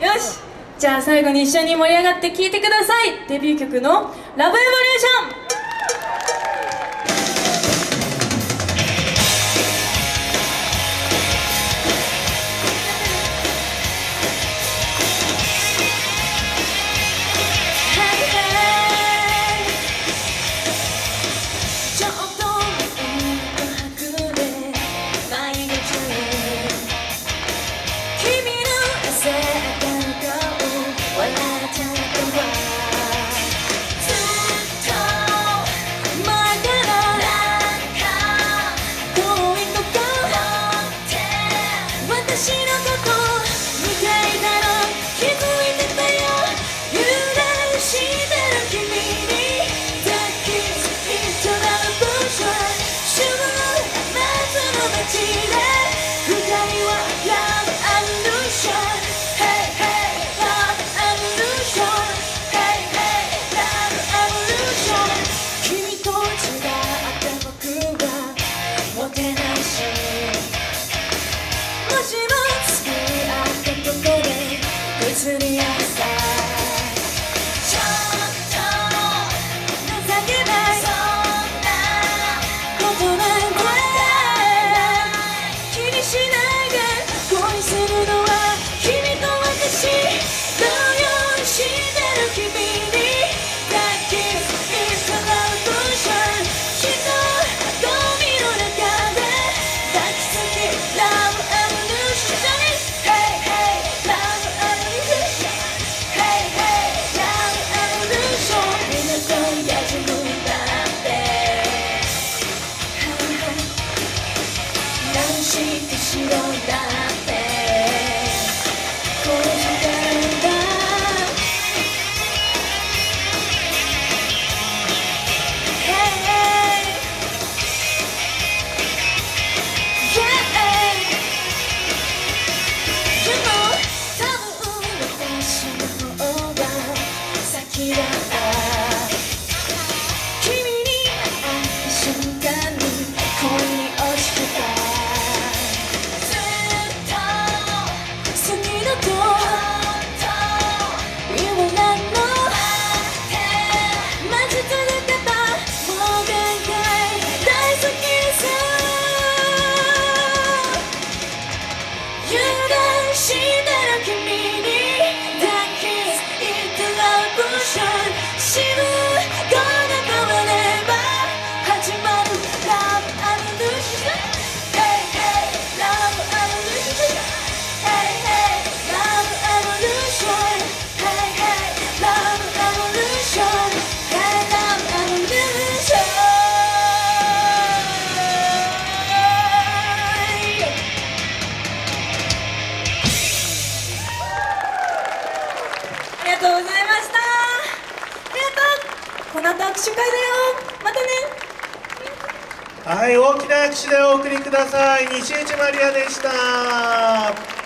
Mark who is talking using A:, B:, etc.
A: よし、じゃあ最後に一緒に盛り上がって聴いてください。デビュー曲の「ラブエボリューション」。ありがとうございました。ありがとう。この後握手会だよ。またね。
B: はい、大きな拍手でお送りください。西内まりやでした。